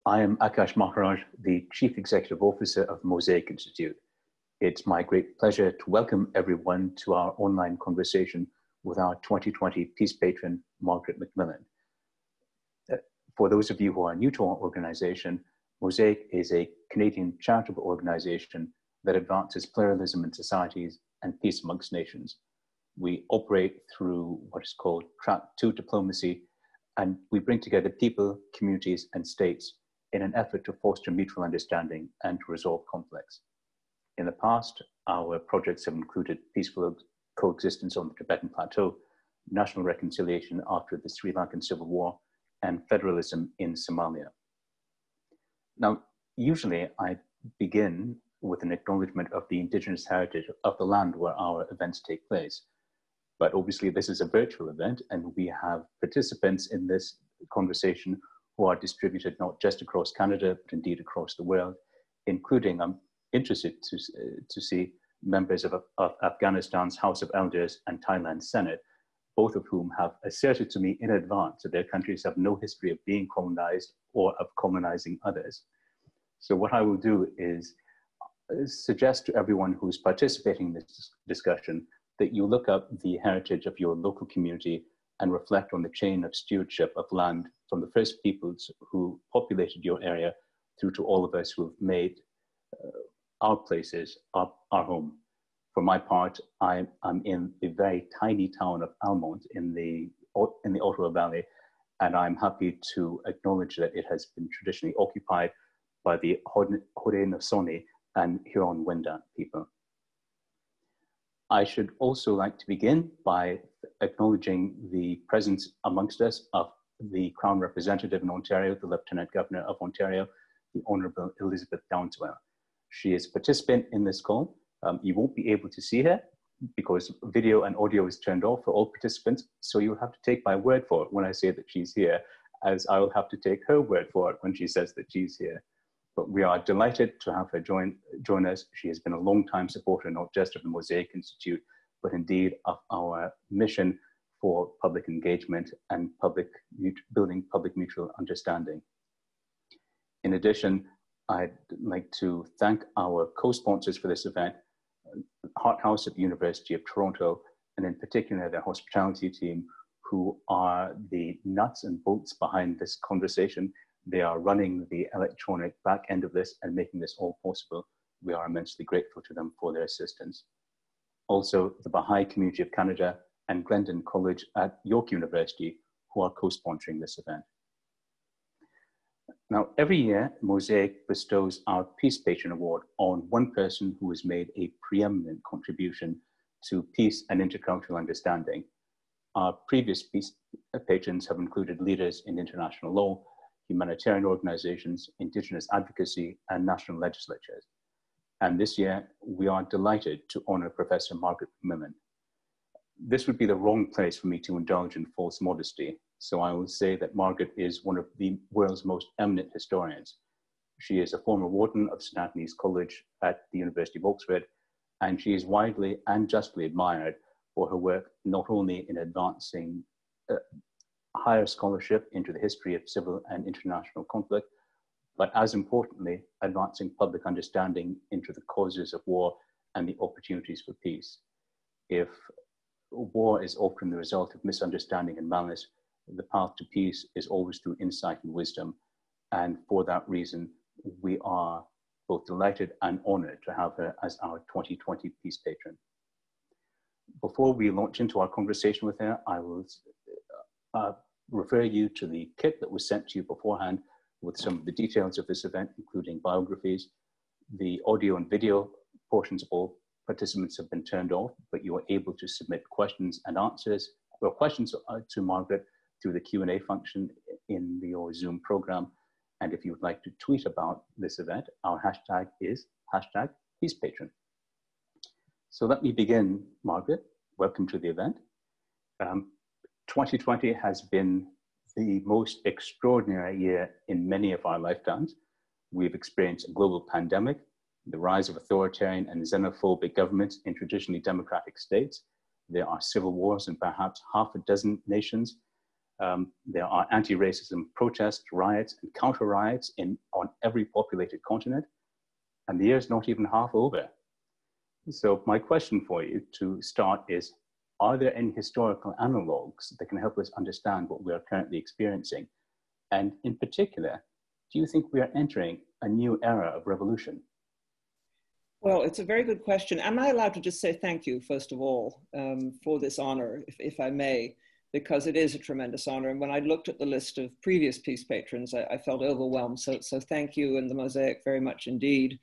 I am Akash Maharaj, the Chief Executive Officer of the Mosaic Institute. It's my great pleasure to welcome everyone to our online conversation with our 2020 Peace Patron, Margaret MacMillan. For those of you who are new to our organization, Mosaic is a Canadian charitable organization that advances pluralism in societies and peace amongst nations. We operate through what is called Track 2 diplomacy, and we bring together people, communities, and states in an effort to foster mutual understanding and to resolve conflicts. In the past, our projects have included peaceful coexistence on the Tibetan Plateau, national reconciliation after the Sri Lankan Civil War, and federalism in Somalia. Now, usually I begin with an acknowledgement of the indigenous heritage of the land where our events take place. But obviously this is a virtual event, and we have participants in this conversation who are distributed not just across Canada, but indeed across the world, including, I'm interested to see members of Afghanistan's House of Elders and Thailand's Senate, both of whom have asserted to me in advance that their countries have no history of being colonized or of colonizing others. So what I will do is suggest to everyone who's participating in this discussion that you look up the heritage of your local community and reflect on the chain of stewardship of land from the first peoples who populated your area through to all of us who have made our places our home. For my part, I'm in the very tiny town of Almont in the Ottawa Valley, and I'm happy to acknowledge that it has been traditionally occupied by the Haudenosaunee and Huron-Wendat people. I should also like to begin by acknowledging the presence amongst us of the Crown Representative in Ontario, the Lieutenant Governor of Ontario, the Honourable Elizabeth Downswell. She is a participant in this call. You won't be able to see her because video and audio is turned off for all participants, so you'll have to take my word for it when I say that she's here, as I will have to take her word for it when she says that she's here. But we are delighted to have her join us. She has been a long-time supporter, not just of the Mosaic Institute, but indeed of our mission for public engagement and building public mutual understanding. In addition, I'd like to thank our co-sponsors for this event, Hart House at the University of Toronto, and in particular their hospitality team, who are the nuts and bolts behind this conversation. They are running the electronic back end of this and making this all possible. We are immensely grateful to them for their assistance. Also, the Baha'i Community of Canada and Glendon College at York University, who are co-sponsoring this event. Now, every year, Mosaic bestows our Peace Patron Award on one person who has made a preeminent contribution to peace and intercultural understanding. Our previous Peace Patrons have included leaders in international law, humanitarian organizations, indigenous advocacy, and national legislatures. And this year, we are delighted to honor Professor Margaret MacMillan. This would be the wrong place for me to indulge in false modesty, so I will say that Margaret is one of the world's most eminent historians. She is a former warden of St. Anthony's College at the University of Oxford, and she is widely and justly admired for her work not only in advancing higher scholarship into the history of civil and international conflict, but as importantly, advancing public understanding into the causes of war and the opportunities for peace. If war is often the result of misunderstanding and malice, the path to peace is always through insight and wisdom. And for that reason, we are both delighted and honored to have her as our 2020 Peace Patron. Before we launch into our conversation with her, I will refer you to the kit that was sent to you beforehand with some of the details of this event, including biographies. The audio and video portions of all participants have been turned off, but you are able to submit questions and answers, or questions to Margaret through the Q&A function in your Zoom program. And if you would like to tweet about this event, our hashtag is #PeacePatron. So let me begin, Margaret. Welcome to the event. 2020 has been the most extraordinary year in many of our lifetimes. We've experienced a global pandemic, the rise of authoritarian and xenophobic governments in traditionally democratic states. There are civil wars in perhaps half a dozen nations. There are anti-racism protests, riots, and counter-riots on every populated continent, and the year's not even half over. So my question for you to start is, are there any historical analogues that can help us understand what we are currently experiencing? And in particular, do you think we are entering a new era of revolution? Well, it's a very good question. Am I allowed to just say thank you, first of all, for this honor, if I may, because it is a tremendous honor. And when I looked at the list of previous peace patrons, I felt overwhelmed. So thank you and the Mosaic very much indeed.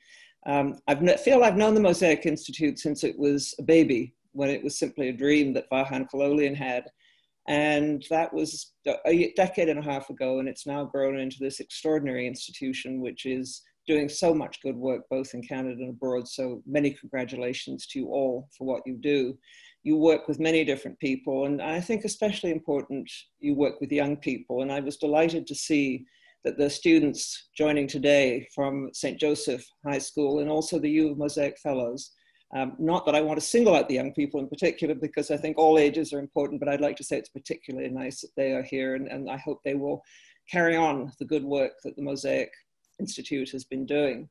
I feel I've known the Mosaic Institute since it was a baby, when it was simply a dream that Vahan Kololian had. And that was a decade and a half ago, and it's now grown into this extraordinary institution, which is doing so much good work, both in Canada and abroad. So many congratulations to you all for what you do. You work with many different people, and I think especially important, you work with young people. And I was delighted to see that the students joining today from St. Joseph High School and also the U of Mosaic Fellows. Not that I want to single out the young people in particular, because I think all ages are important, but I'd like to say it's particularly nice that they are here, and I hope they will carry on the good work that the Mosaic Institute has been doing.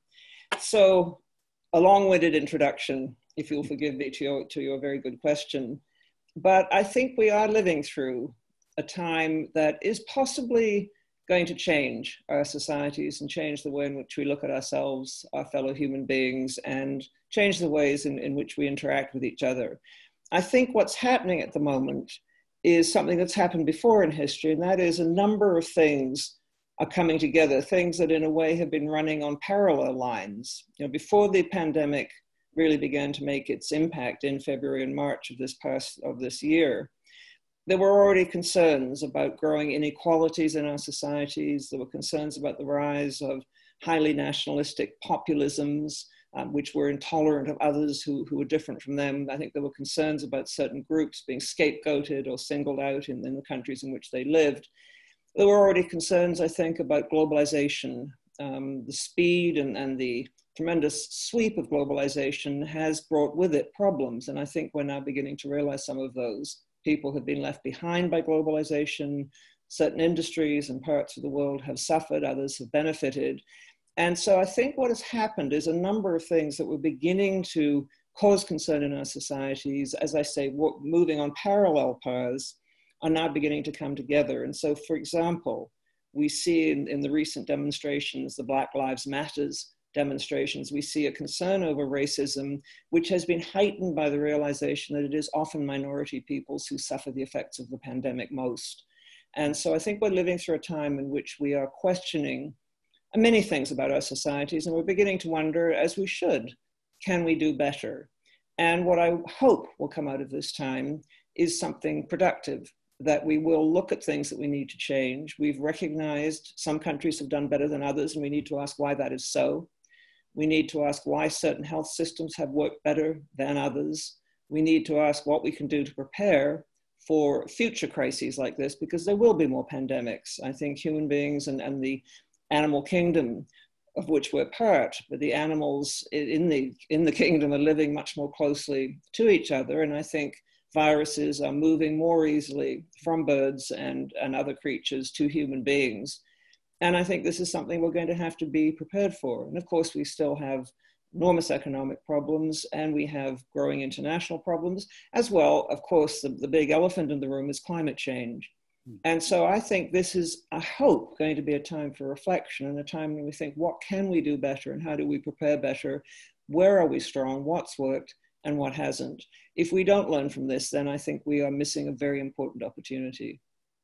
So a long-winded introduction, if you'll forgive me, to your very good question. But I think we are living through a time that is possibly going to change our societies and change the way in which we look at ourselves, our fellow human beings, and change the ways in which we interact with each other. I think what's happening at the moment is something that's happened before in history, and that is a number of things are coming together, things that in a way have been running on parallel lines. You know, before the pandemic really began to make its impact in February and March of this year, there were already concerns about growing inequalities in our societies. There were concerns about the rise of highly nationalistic populisms, which were intolerant of others who were different from them. I think there were concerns about certain groups being scapegoated or singled out in the countries in which they lived. There were already concerns, I think, about globalization. The speed and the tremendous sweep of globalization has brought with it problems. And I think we're now beginning to realize some of those. People have been left behind by globalization. Certain industries and parts of the world have suffered, others have benefited. And so I think what has happened is a number of things that were beginning to cause concern in our societies, as I say, moving on parallel paths, are now beginning to come together. And so, for example, we see in the recent demonstrations, the Black Lives Matters demonstrations, we see a concern over racism, which has been heightened by the realization that it is often minority peoples who suffer the effects of the pandemic most. And so I think we're living through a time in which we are questioning many things about our societies, and we're beginning to wonder, as we should, can we do better? And what I hope will come out of this time is something productive, that we will look at things that we need to change. We've recognized some countries have done better than others, and we need to ask why that is so. We need to ask why certain health systems have worked better than others. We need to ask what we can do to prepare for future crises like this, because there will be more pandemics. I think human beings and the animal kingdom, of which we're part, but the animals in the kingdom are living much more closely to each other. And I think viruses are moving more easily from birds and other creatures to human beings. And I think this is something we're going to have to be prepared for. And of course, we still have enormous economic problems, and we have growing international problems as well. Of course, the big elephant in the room is climate change. And so I think this is, I hope, going to be a time for reflection, and a time when we think, what can we do better and how do we prepare better? Where are we strong? What's worked and what hasn't? If we don't learn from this, then I think we are missing a very important opportunity.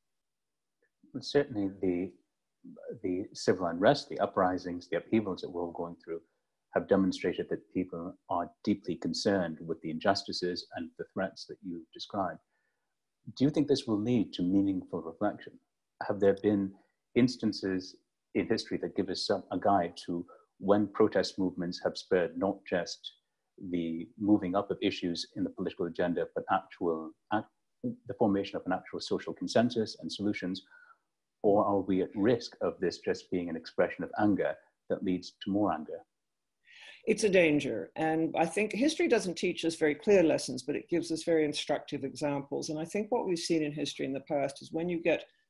Well, certainly the civil unrest, the uprisings, the upheavals that we're all going through have demonstrated that people are deeply concerned with the injustices and the threats that you described. Do you think this will lead to meaningful reflection? Have there been instances in history that give us a guide to when protest movements have spurred not just the moving up of issues in the political agenda, but the formation of an actual social consensus and solutions? Or are we at risk of this just being an expression of anger that leads to more anger? It's a danger. And I think history doesn't teach us very clear lessons, but it gives us very instructive examples. And I think what we've seen in history in the past is when you get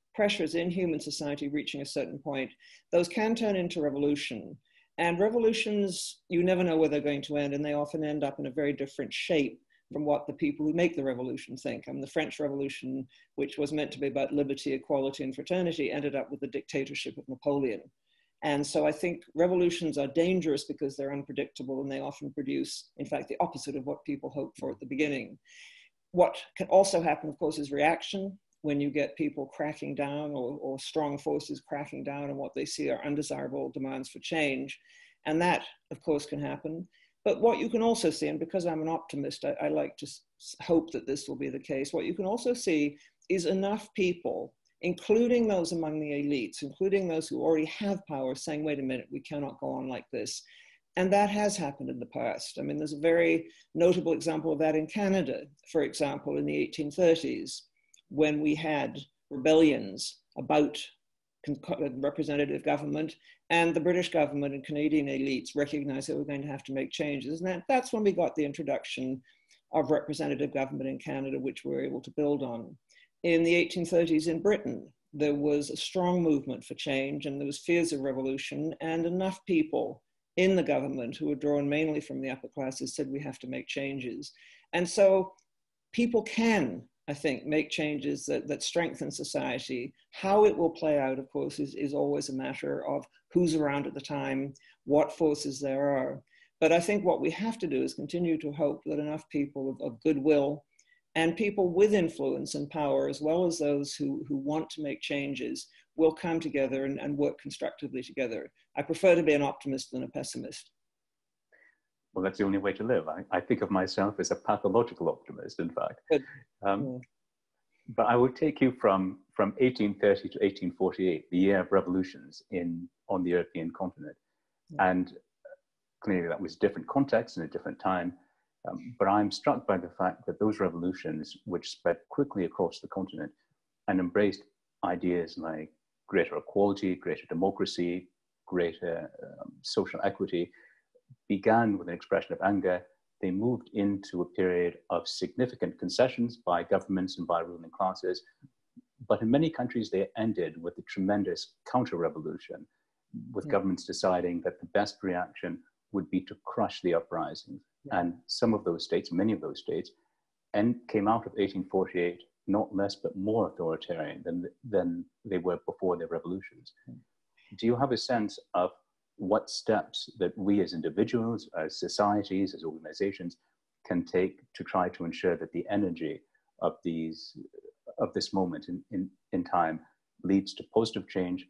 pressures in human society reaching a certain point, those can turn into revolution. And revolutions, you never know where they're going to end, and they often end up in a very different shape from what the people who make the revolution think. I mean, the French Revolution, which was meant to be about liberty, equality, and fraternity, ended up with the dictatorship of Napoleon. And so I think revolutions are dangerous because they're unpredictable, and they often produce, in fact, the opposite of what people hoped for at the beginning. What can also happen, of course, is reaction, when you get people cracking down or strong forces cracking down on what they see are undesirable demands for change. And that, of course, can happen. But what you can also see, and because I'm an optimist, I like to hope that this will be the case, what you can also see is enough people, including those among the elites, including those who already have power, saying, wait a minute, we cannot go on like this. And that has happened in the past. I mean, there's a very notable example of that in Canada, for example, in the 1830s, when we had rebellions about representative government, and the British government and Canadian elites recognized that we're going to have to make changes. And that's when we got the introduction of representative government in Canada, which we were able to build on. In the 1830s in Britain, there was a strong movement for change, and there was fears of revolution, and enough people in the government who were drawn mainly from the upper classes said we have to make changes. And so people can, I think, make changes that strengthen society. How it will play out, of course, is always a matter of who's around at the time, what forces there are. But I think what we have to do is continue to hope that enough people of goodwill and people with influence and power, as well as those who want to make changes, will come together and work constructively together. I prefer to be an optimist than a pessimist. Well, that's the only way to live. I think of myself as a pathological optimist, in fact. But I would take you from 1830 to 1848, the year of revolutions on the European continent. And clearly that was a different context and a different time. But I'm struck by the fact that those revolutions, which spread quickly across the continent and embraced ideas like greater equality, greater democracy, greater social equity, began with an expression of anger. They moved into a period of significant concessions by governments and by ruling classes. But in many countries, they ended with a tremendous counter-revolution, with governments deciding that the best reaction would be to crush the uprisings. And some of those states, many of those states, came out of 1848 not less but more authoritarian than they were before their revolutions. Do you have a sense of what steps that we as individuals, as societies, as organizations can take to try to ensure that the energy of this moment in time leads to positive change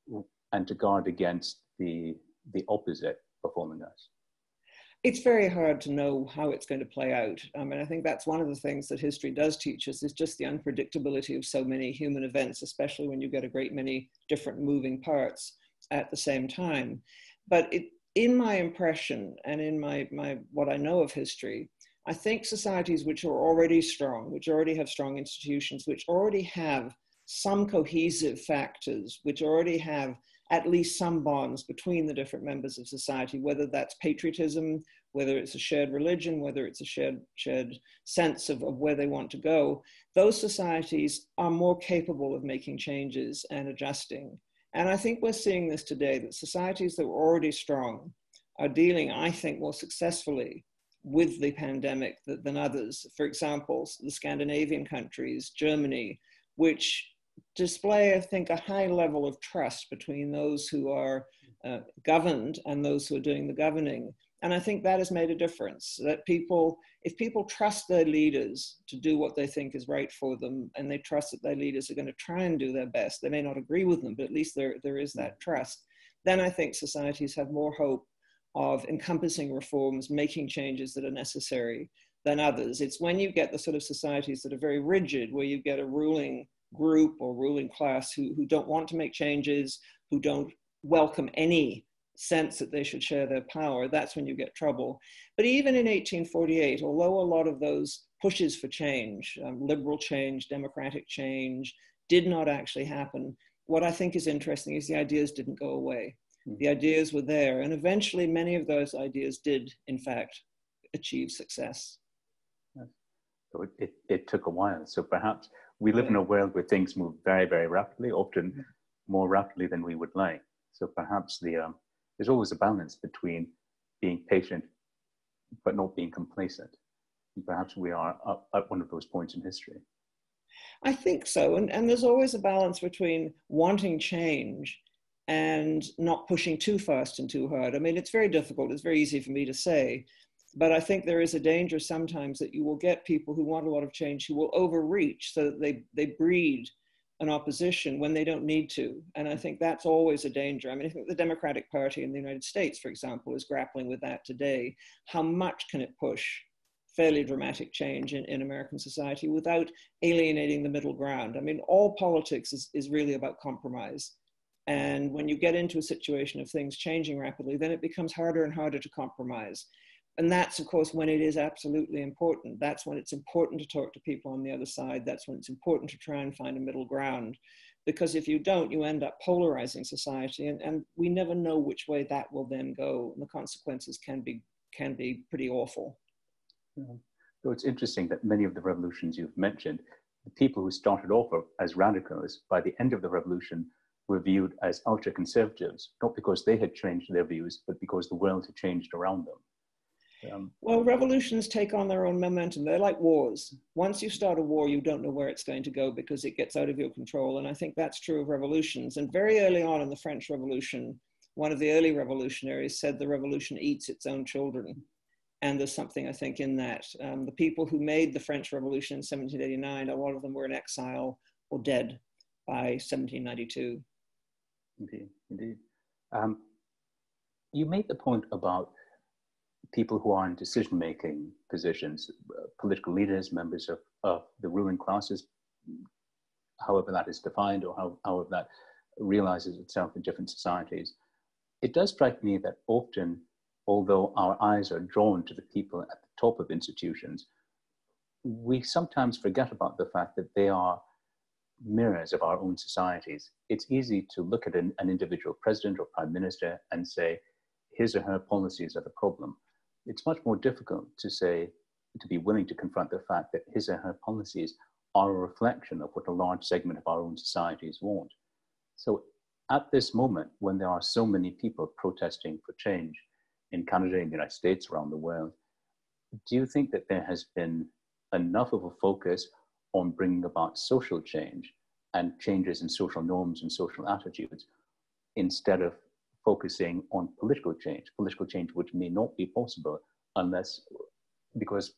and to guard against the opposite befalling us? It's very hard to know how it's going to play out. I mean, I think that's one of the things that history does teach us, is just the unpredictability of so many human events, especially when you get a great many different moving parts at the same time. But in my impression and in my what I know of history, I think societies which are already strong, which already have strong institutions, which already have some cohesive factors, which already have at least some bonds between the different members of society, whether that's patriotism, whether it's a shared religion, whether it's a shared sense of where they want to go, those societies are more capable of making changes and adjusting. And I think we're seeing this today, that societies that were already strong are dealing, I think, more successfully with the pandemic than others. For example, the Scandinavian countries, Germany, which display, I think, a high level of trust between those who are governed and those who are doing the governing. And I think that has made a difference, that if people trust their leaders to do what they think is right for them, and they trust that their leaders are going to try and do their best, they may not agree with them, but at least there is that trust, then I think societies have more hope of encompassing reforms, making changes that are necessary than others. It's when you get the sort of societies that are very rigid, where you get a ruling group or ruling class who don't want to make changes, who don't welcome any sense that they should share their power, that's when you get trouble. But even in 1848, although a lot of those pushes for change, liberal change, democratic change, did not actually happen, what I think is interesting is the ideas didn't go away. The ideas were there, and eventually many of those ideas did, in fact, achieve success. So it took a while. So perhaps we live in a world where things move very, very rapidly, often more rapidly than we would like. So perhaps there's always a balance between being patient but not being complacent. And perhaps we are at one of those points in history. I think so. And there's always a balance between wanting change and not pushing too fast and too hard. I mean, it's very difficult. It's very easy for me to say, but I think there is a danger sometimes that you will get people who want a lot of change who will overreach so that they breed an opposition when they don't need to. And I think that's always a danger. I mean, I think the Democratic Party in the United States, for example, is grappling with that today. How much can it push fairly dramatic change in American society without alienating the middle ground? I mean, all politics is really about compromise. And when you get into a situation of things changing rapidly, then it becomes harder and harder to compromise. And that's, of course, when it is absolutely important. That's when it's important to talk to people on the other side. That's when it's important to try and find a middle ground. Because if you don't, you end up polarizing society. And we never know which way that will then go. And the consequences can be pretty awful. Yeah. So it's interesting that many of the revolutions you've mentioned, the people who started off as radicals, by the end of the revolution, were viewed as ultra-conservatives, not because they had changed their views, but because the world had changed around them. Well, revolutions take on their own momentum. They're like wars. Once you start a war, you don't know where it's going to go because it gets out of your control. And I think that's true of revolutions. And very early on in the French Revolution, one of the early revolutionaries said the revolution eats its own children. And there's something, I think, in that. The people who made the French Revolution in 1789, a lot of them were in exile or dead by 1792. Indeed, indeed. You made the point about people who are in decision-making positions, political leaders, members of the ruling classes, however that is defined or however that realizes itself in different societies. It does strike me that often, although our eyes are drawn to the people at the top of institutions, we sometimes forget about the fact that they are mirrors of our own societies. It's easy to look at an individual president or prime minister and say, his or her policies are the problem. It's much more difficult to be willing to confront the fact that his or her policies are a reflection of what a large segment of our own societies want. So at this moment, when there are so many people protesting for change in Canada, in the United States, around the world, do you think that there has been enough of a focus on bringing about social change and changes in social norms and social attitudes instead of focusing on political change which may not be possible unless, because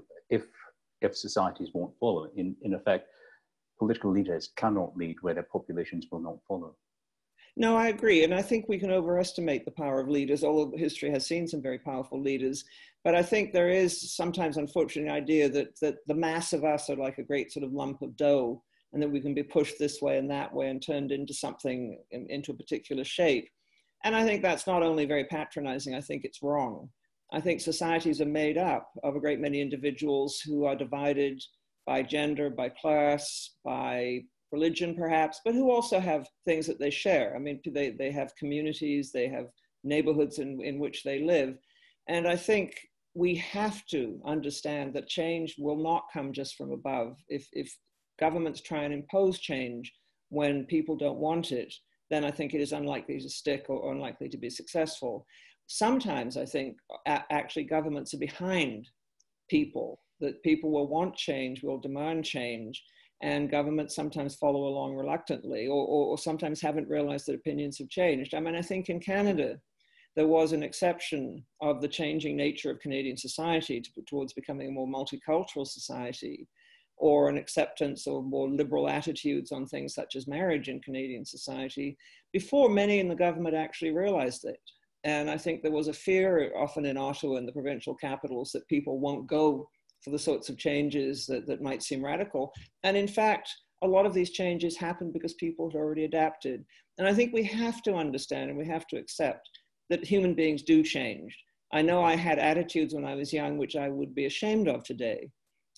if societies won't follow, in effect, political leaders cannot lead where their populations will not follow. No, I agree. And I think we can overestimate the power of leaders, although history has seen some very powerful leaders. But I think there is sometimes, unfortunately, an idea that the mass of us are like a great sort of lump of dough, and that we can be pushed this way and that way and turned into something, into a particular shape. And I think that's not only very patronizing, I think it's wrong. I think societies are made up of a great many individuals who are divided by gender, by class, by religion perhaps, but who also have things that they share. I mean, they have communities, they have neighborhoods in which they live. And I think we have to understand that change will not come just from above. If governments try and impose change when people don't want it, then I think it is unlikely to stick or unlikely to be successful. Sometimes I think actually governments are behind people, that people will want change, will demand change, and governments sometimes follow along reluctantly or sometimes haven't realized that opinions have changed. I mean, I think in Canada, there was an exception of the changing nature of Canadian society towards becoming a more multicultural society, or an acceptance of more liberal attitudes on things such as marriage in Canadian society, before many in the government actually realized it. And I think there was a fear often in Ottawa and the provincial capitals that people won't go for the sorts of changes that might seem radical. And in fact, a lot of these changes happened because people had already adapted. And I think we have to understand and we have to accept that human beings do change. I know I had attitudes when I was young, which I would be ashamed of today.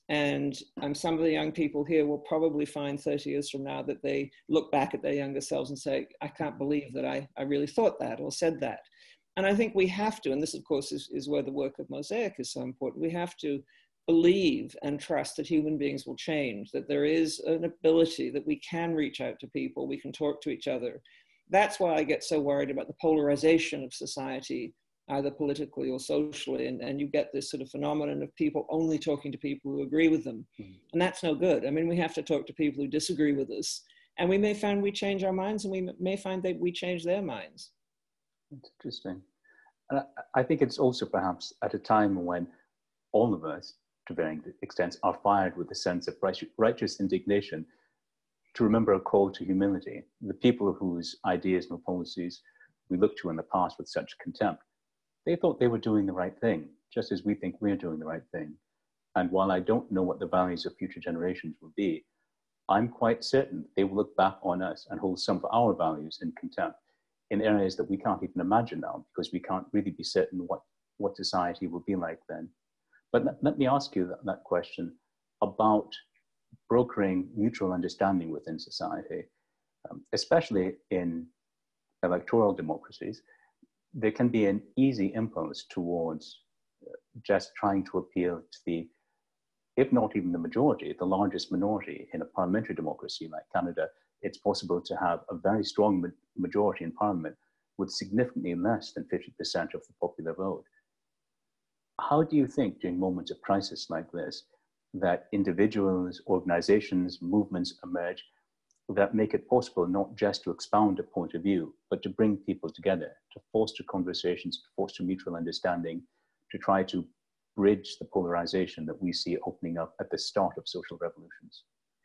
And some of the young people here will probably find 30 years from now that they look back at their younger selves and say, I can't believe that I really thought that or said that. And I think we have to, and this of course is where the work of Mosaic is so important, we have to believe and trust that human beings will change, that there is an ability that we can reach out to people, we can talk to each other. That's why I get so worried about the polarization of society, either politically or socially, and you get this sort of phenomenon of people only talking to people who agree with them. And that's no good. I mean, we have to talk to people who disagree with us, and we may find we change our minds, and we may find that we change their minds. That's interesting. And I think it's also perhaps at a time when all of us, to varying extents, are fired with a sense of righteous indignation, to remember a call to humility. The people whose ideas and policies we looked to in the past with such contempt, they thought they were doing the right thing, just as we think we're doing the right thing. And while I don't know what the values of future generations will be, I'm quite certain they will look back on us and hold some of our values in contempt in areas that we can't even imagine now, because we can't really be certain what society will be like then. But let me ask you that question about brokering mutual understanding within society, especially in electoral democracies. There can be an easy impulse towards just trying to appeal to the, if not even the majority, the largest minority. In a parliamentary democracy like Canada, it's possible to have a very strong majority in parliament with significantly less than 50% of the popular vote. How do you think during moments of crisis like this that individuals, organizations, movements emerge that make it possible not just to expound a point of view, but to bring people together, to foster conversations, to foster mutual understanding, to try to bridge the polarization that we see opening up at the start of social revolutions?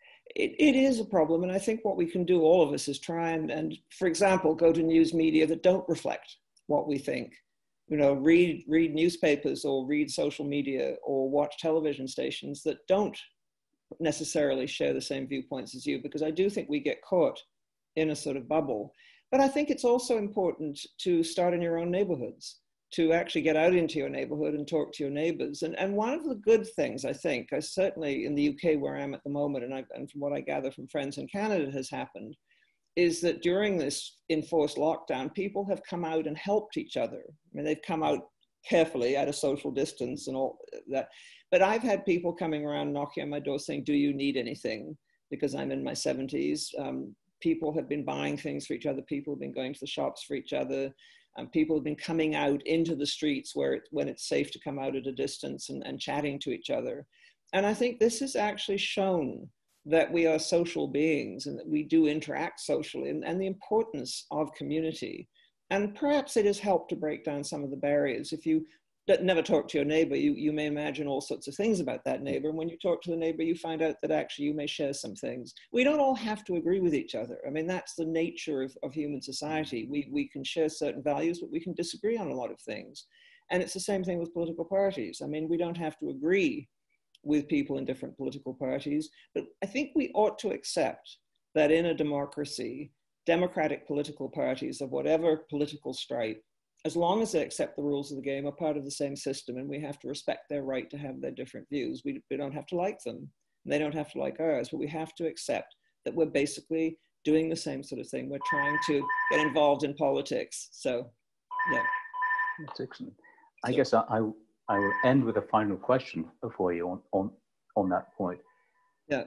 It is a problem, and I think what we can do, all of us, is try and for example, go to news media that don't reflect what we think. You know, read newspapers or read social media or watch television stations that don't necessarily share the same viewpoints as you, because I do think we get caught in a sort of bubble. But I think it's also important to start in your own neighborhoods, to actually get out into your neighborhood and talk to your neighbors. And one of the good things, I think, certainly in the UK where I am at the moment, and from what I gather from friends in Canada has happened, is that during this enforced lockdown, people have come out and helped each other. I mean, they've come out carefully at a social distance and all that. But I've had people coming around knocking on my door saying, do you need anything? Because I'm in my 70s. People have been buying things for each other. People have been going to the shops for each other. People have been coming out into the streets when it's safe to come out at a distance and chatting to each other. And I think this has actually shown that we are social beings and that we do interact socially, and the importance of community. And perhaps it has helped to break down some of the barriers. If you never talk to your neighbor, you may imagine all sorts of things about that neighbor. And when you talk to the neighbor, you find out that actually you may share some things. We don't all have to agree with each other. I mean, that's the nature of human society. We can share certain values, but we can disagree on a lot of things. And it's the same thing with political parties. I mean, we don't have to agree with people in different political parties, but I think we ought to accept that in a democracy, democratic political parties of whatever political stripe, as long as they accept the rules of the game, are part of the same system, and we have to respect their right to have their different views. We don't have to like them, and they don't have to like ours, but we have to accept that we're basically doing the same sort of thing. We're trying to get involved in politics. So, yeah. That's excellent. I guess I will end with a final question for you on that point. Yeah.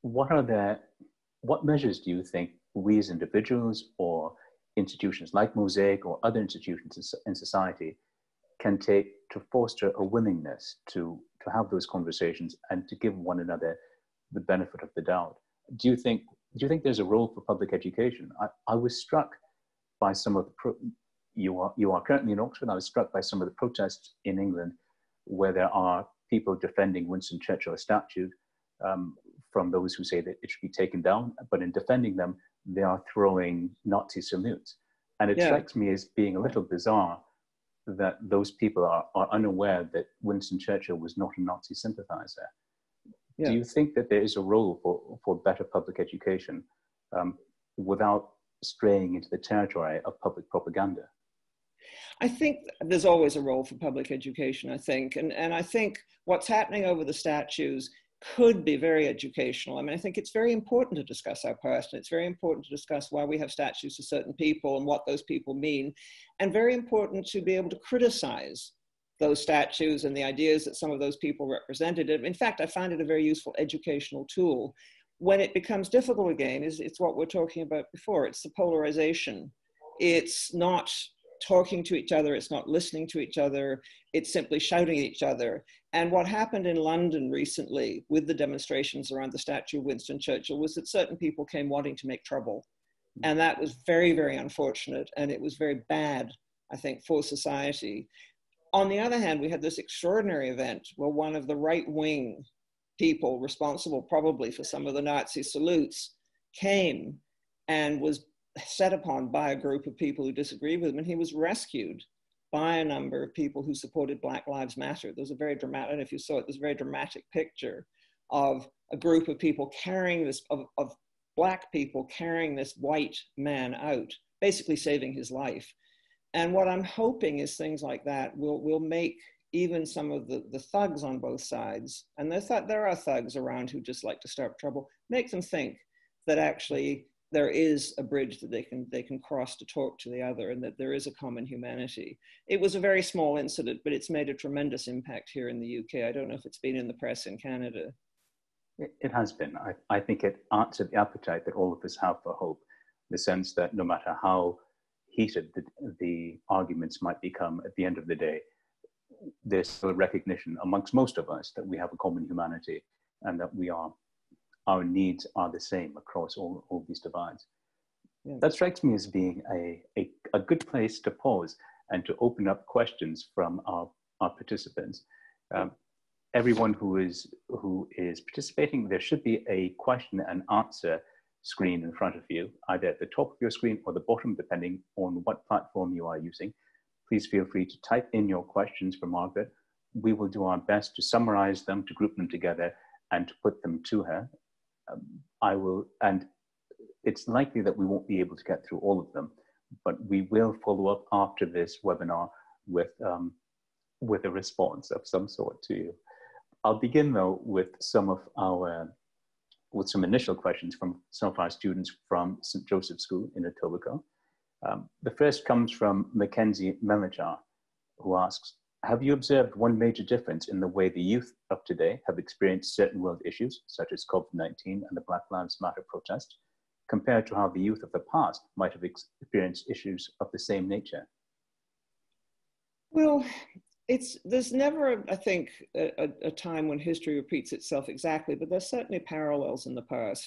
What measures do you think we as individuals or institutions like Mosaic or other institutions in society can take to foster a willingness to have those conversations and to give one another the benefit of the doubt? Do you think there's a role for public education? I was struck by some of the you are currently in Oxford. I was struck by some of the protests in England where there are people defending Winston Churchill's statue from those who say that it should be taken down, but in defending them, they are throwing Nazi salutes. And it strikes me as being a little bizarre that those people are unaware that Winston Churchill was not a Nazi sympathizer. Yeah. Do you think that there is a role for better public education without straying into the territory of public propaganda? I think there's always a role for public education, I think. And I think what's happening over the statues could be very educational. I mean, I think it's very important to discuss our past, and it's very important to discuss why we have statues to certain people and what those people mean, and very important to be able to criticize those statues and the ideas that some of those people represented. In fact, I find it a very useful educational tool. When it becomes difficult again, it's what we're talking about before. It's the polarization. It's not talking to each other. It's not listening to each other. It's simply shouting at each other. And what happened in London recently with the demonstrations around the statue of Winston Churchill was that certain people came wanting to make trouble. And that was very, very unfortunate. And it was very bad, I think, for society. On the other hand, we had this extraordinary event where one of the right-wing people responsible probably for some of the Nazi salutes came and was set upon by a group of people who disagreed with him, and he was rescued by a number of people who supported Black Lives Matter. There was a very dramatic, I don't know if you saw it, there's a very dramatic picture of a group of people carrying this, of Black people carrying this white man out, basically saving his life. And what I'm hoping is things like that will make even some of the thugs on both sides, and there are thugs around who just like to start trouble, make them think that actually there is a bridge that they can cross to talk to the other, and that there is a common humanity. It was a very small incident, but it's made a tremendous impact here in the UK. I don't know if it's been in the press in Canada. It has been. I think it answered the appetite that all of us have for hope, the sense that no matter how heated the arguments might become at the end of the day, there's still recognition amongst most of us that we have a common humanity and that our needs are the same across all these divides. Yeah. That strikes me as being a good place to pause and to open up questions from our participants. Everyone who is participating, there should be a question and answer screen in front of you, either at the top of your screen or the bottom, depending on what platform you are using. Please feel free to type in your questions for Margaret. We will do our best to summarize them, to group them together, and to put them to her. And it's likely that we won't be able to get through all of them, but we will follow up after this webinar with a response of some sort to you. I'll begin though with some initial questions from some of our students from St. Joseph's School in Etobicoke. The first comes from Mackenzie Melichar, who asks, have you observed one major difference in the way the youth of today have experienced certain world issues, such as COVID-19 and the Black Lives Matter protest, compared to how the youth of the past might have experienced issues of the same nature? Well, there's never, I think, a time when history repeats itself exactly, but there's certainly parallels in the past.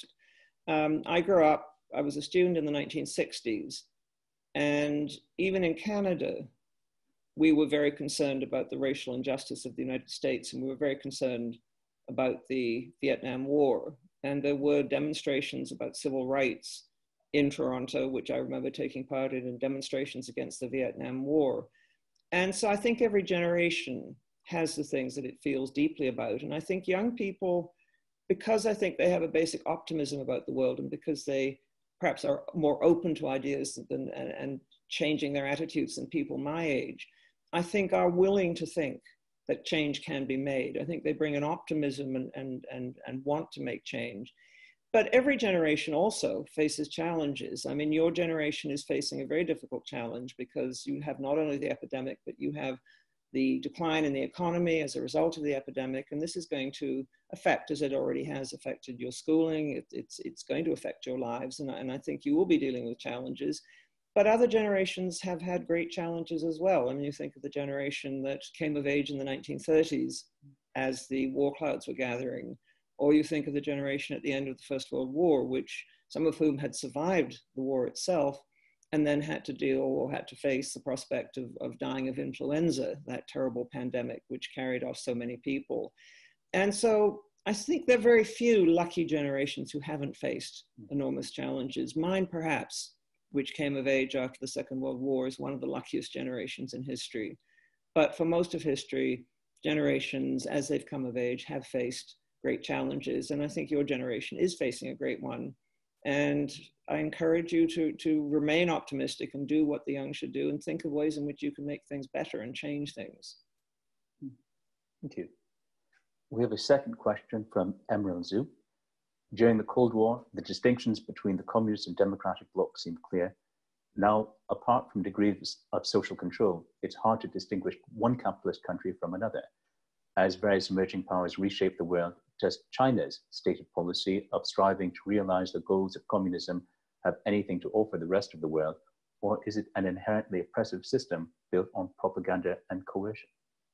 I was a student in the 1960s, and even in Canada, we were very concerned about the racial injustice of the United States, and we were very concerned about the Vietnam War. And there were demonstrations about civil rights in Toronto, which I remember taking part in, and demonstrations against the Vietnam War. And so I think every generation has the things that it feels deeply about. And I think young people, because I think they have a basic optimism about the world, and because they perhaps are more open to ideas and changing their attitudes than people my age, I think are willing to think that change can be made. I think they bring an optimism and want to make change. But every generation also faces challenges. I mean, your generation is facing a very difficult challenge because you have not only the epidemic, but you have the decline in the economy as a result of the epidemic. And this is going to affect, as it already has affected your schooling, it's going to affect your lives. And I think you will be dealing with challenges. But other generations have had great challenges as well. I mean, you think of the generation that came of age in the 1930s as the war clouds were gathering, or you think of the generation at the end of the First World War, which some of whom had survived the war itself and then had to deal or had to face the prospect of dying of influenza, that terrible pandemic which carried off so many people. And so I think there are very few lucky generations who haven't faced enormous challenges. Mine, perhaps, which came of age after the Second World War, is one of the luckiest generations in history. But for most of history, generations, as they've come of age, have faced great challenges. And I think your generation is facing a great one. And I encourage you to remain optimistic and do what the young should do and think of ways in which you can make things better and change things. Thank you. We have a second question from Emerald Zhu. During the Cold War, the distinctions between the communist and democratic blocs seemed clear. Now, apart from degrees of social control, it's hard to distinguish one capitalist country from another. As various emerging powers reshape the world, does China's stated policy of striving to realize the goals of communism have anything to offer the rest of the world, or is it an inherently oppressive system built on propaganda and coercion?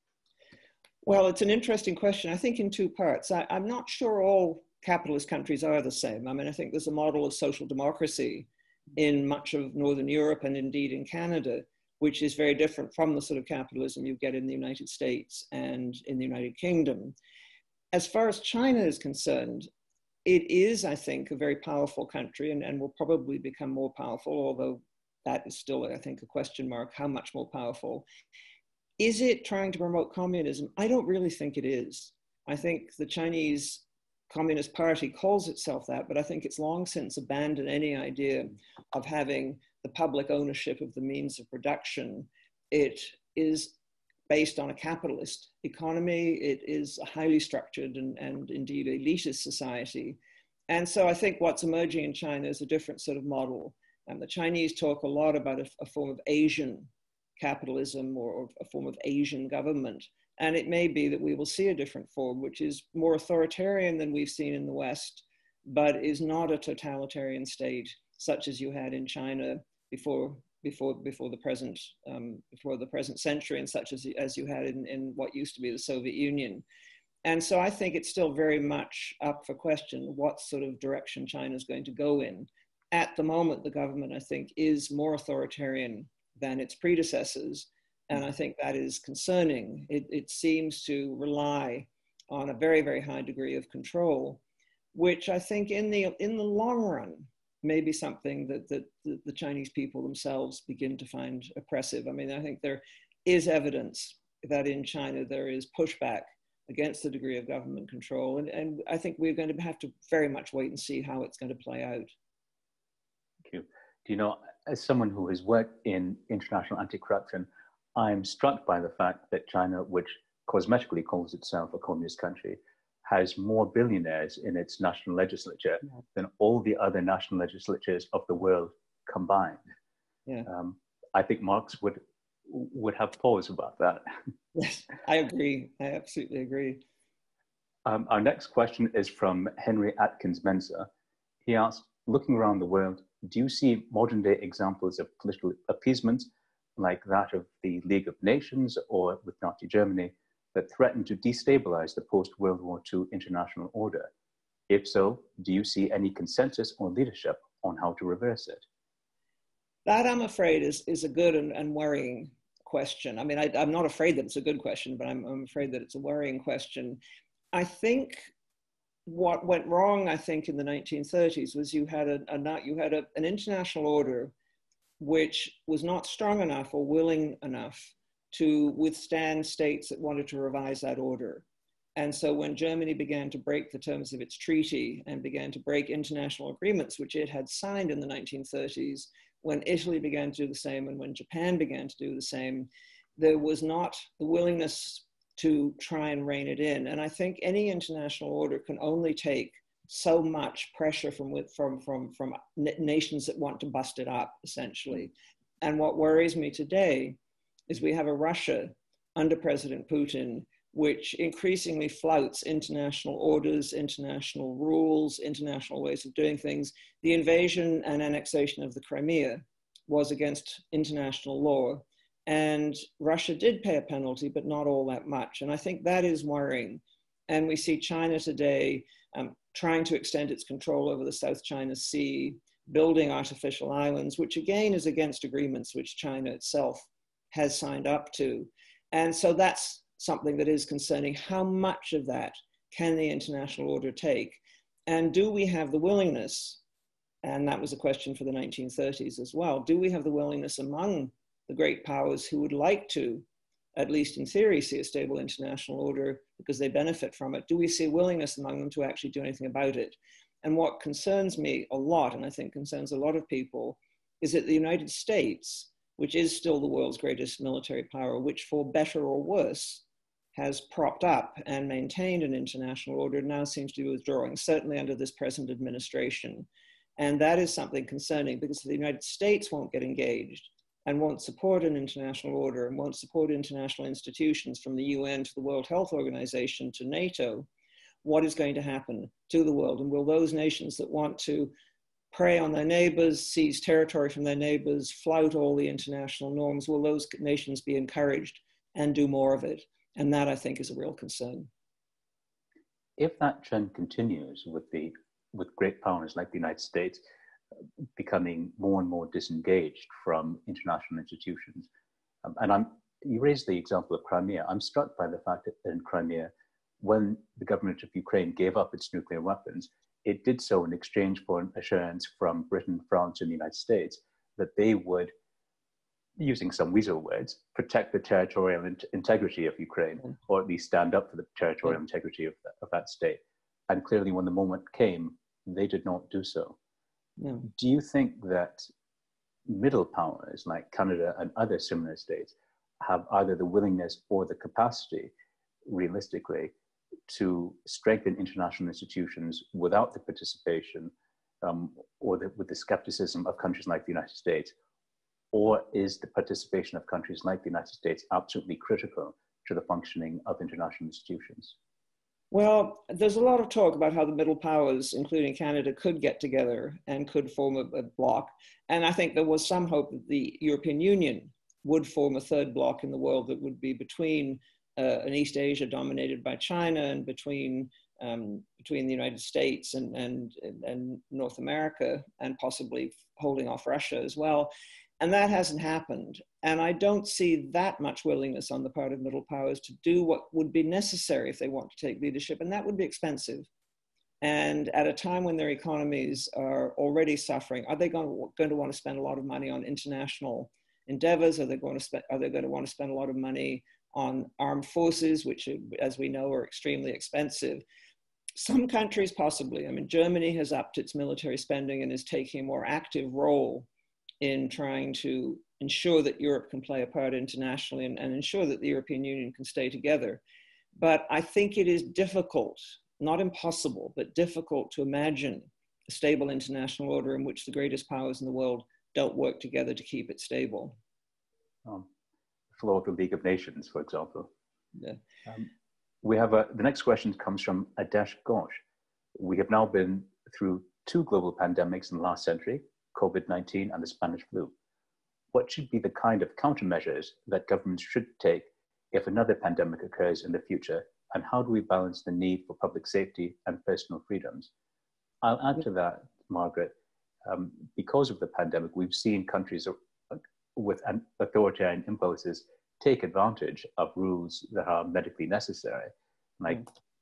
Well, it's an interesting question, I think in two parts. I'm not sure all capitalist countries are the same. I mean, I think there's a model of social democracy in much of Northern Europe and indeed in Canada, which is very different from the sort of capitalism you get in the United States and in the United Kingdom. As far as China is concerned, it is, I think, a very powerful country and will probably become more powerful, although that is still, I think, a question mark, how much more powerful. Is it trying to promote communism? I don't really think it is. I think the Chinese Communist Party calls itself that, but I think it's long since abandoned any idea of having the public ownership of the means of production. It is based on a capitalist economy. It is a highly structured and indeed elitist society. And so I think what's emerging in China is a different sort of model. And the Chinese talk a lot about a form of Asian capitalism or a form of Asian government. And it may be that we will see a different form, which is more authoritarian than we've seen in the West, but is not a totalitarian state such as you had in China before the present century, and such as you had in what used to be the Soviet Union. And so I think it's still very much up for question what sort of direction China is going to go in. At the moment, the government, I think, is more authoritarian than its predecessors. And I think that is concerning. It seems to rely on a very, very high degree of control, which I think in the long run may be something that the Chinese people themselves begin to find oppressive. I mean, I think there is evidence that in China there is pushback against the degree of government control. And I think we're going to have to very much wait and see how it's going to play out. Thank you. Do you know, as someone who has worked in international anti-corruption, I'm struck by the fact that China, which cosmetically calls itself a communist country, has more billionaires in its national legislature than all the other national legislatures of the world combined. Yeah. I think Marx would have pause about that. Yes, I agree. I absolutely agree. Our next question is from Henry Atkins Mensa. He asked, looking around the world, do you see modern day examples of political appeasement like that of the League of Nations or with Nazi Germany that threaten to destabilize the post-World War II international order? If so, do you see any consensus or leadership on how to reverse it? That, I'm afraid, is a good and worrying question. I mean, I'm not afraid that it's a good question, but I'm afraid that it's a worrying question. I think what went wrong, I think, in the 1930s was you had an international order which was not strong enough or willing enough to withstand states that wanted to revise that order. And so when Germany began to break the terms of its treaty and began to break international agreements, which it had signed in the 1930s, when Italy began to do the same and when Japan began to do the same, there was not the willingness to try and rein it in. And I think any international order can only take so much pressure from nations that want to bust it up, essentially. And what worries me today is we have a Russia under President Putin, which increasingly flouts international orders, international rules, international ways of doing things. The invasion and annexation of the Crimea was against international law. And Russia did pay a penalty, but not all that much. And I think that is worrying. And we see China today trying to extend its control over the South China Sea, building artificial islands, which again is against agreements which China itself has signed up to. And so that's something that is concerning. How much of that can the international order take? And do we have the willingness, and that was a question for the 1930s as well, do we have the willingness among the great powers who would like to, at least in theory, see a stable international order because they benefit from it? Do we see a willingness among them to actually do anything about it? And what concerns me a lot, and I think concerns a lot of people, is that the United States, which is still the world's greatest military power, which for better or worse has propped up and maintained an international order, now seems to be withdrawing, certainly under this present administration. And that is something concerning, because if the United States won't get engaged and won't support an international order and won't support international institutions from the UN to the World Health Organization to NATO, what is going to happen to the world? And will those nations that want to prey on their neighbors, seize territory from their neighbors, flout all the international norms, will those nations be encouraged and do more of it? And that, I think, is a real concern. If that trend continues with great powers like the United States becoming more and more disengaged from international institutions, you raised the example of Crimea. I'm struck by the fact that in Crimea, when the government of Ukraine gave up its nuclear weapons, it did so in exchange for an assurance from Britain, France, and the United States that they would, using some weasel words, protect the territorial integrity of Ukraine, or at least stand up for the territorial integrity of that state. And clearly, when the moment came, they did not do so. No. Do you think that middle powers like Canada and other similar states have either the willingness or the capacity, realistically, to strengthen international institutions without the participation with the skepticism of countries like the United States? Or is the participation of countries like the United States absolutely critical to the functioning of international institutions? Well, there's a lot of talk about how the middle powers, including Canada, could get together and could form a bloc. And I think there was some hope that the European Union would form a third bloc in the world that would be between an East Asia dominated by China and between the United States and North America, and possibly holding off Russia as well. And that hasn't happened. And I don't see that much willingness on the part of middle powers to do what would be necessary if they want to take leadership, and that would be expensive. And at a time when their economies are already suffering, are they going to want to spend a lot of money on international endeavors? Are they going to want to spend a lot of money on armed forces, which, as we know, are extremely expensive? Some countries possibly. I mean, Germany has upped its military spending and is taking a more active role in trying to ensure that Europe can play a part internationally and ensure that the European Union can stay together. But I think it is difficult, not impossible, but difficult to imagine a stable international order in which the greatest powers in the world don't work together to keep it stable. Flow of the League of Nations, for example. Yeah. We have the next question comes from Adesh Ghosh. We have now been through 2 global pandemics in the last century, COVID-19 and the Spanish flu. What should be the kind of countermeasures that governments should take if another pandemic occurs in the future? And how do we balance the need for public safety and personal freedoms? I'll add to that, Margaret, because of the pandemic, we've seen countries with authoritarian impulses take advantage of rules that are medically necessary, like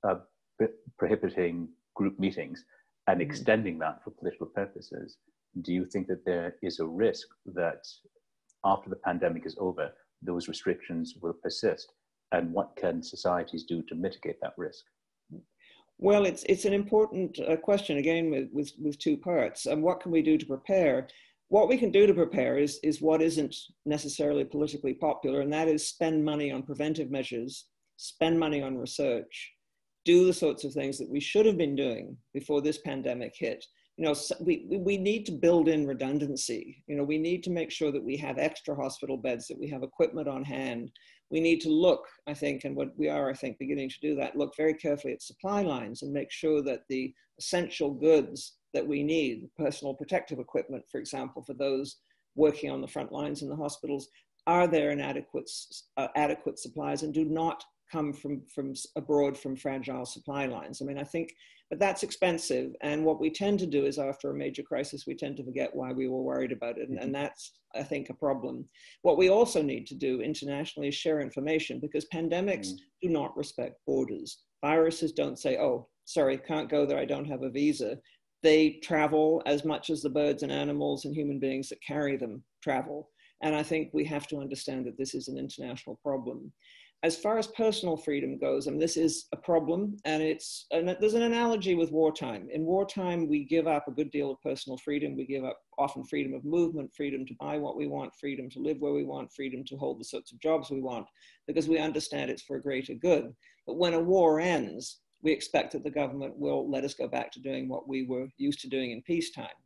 prohibiting group meetings and extending that for political purposes. Do you think that there is a risk that after the pandemic is over, those restrictions will persist? And what can societies do to mitigate that risk? Well, it's an important question, again, with 2 parts. And what can we do to prepare? What we can do to prepare is what isn't necessarily politically popular, and that is spend money on preventive measures, spend money on research, do the sorts of things that we should have been doing before this pandemic hit. You know, we need to build in redundancy. You know, we need to make sure that we have extra hospital beds, that we have equipment on hand. We need to look, I think, and what we are, I think, beginning to do that, look very carefully at supply lines and make sure that the essential goods that we need, personal protective equipment, for example, for those working on the front lines in the hospitals, are there in adequate supplies and do not come from abroad from fragile supply lines. I mean, I think, but that's expensive. And what we tend to do is after a major crisis, we tend to forget why we were worried about it. And that's, I think, a problem. What we also need to do internationally is share information, because pandemics do not respect borders. Viruses don't say, oh, sorry, can't go there, I don't have a visa. They travel as much as the birds and animals and human beings that carry them travel. And I think we have to understand that this is an international problem. As far as personal freedom goes, and this is a problem, and there's an analogy with wartime. In wartime, we give up a good deal of personal freedom. We give up often freedom of movement, freedom to buy what we want, freedom to live where we want, freedom to hold the sorts of jobs we want, because we understand it's for a greater good. But when a war ends, we expect that the government will let us go back to doing what we were used to doing in peacetime.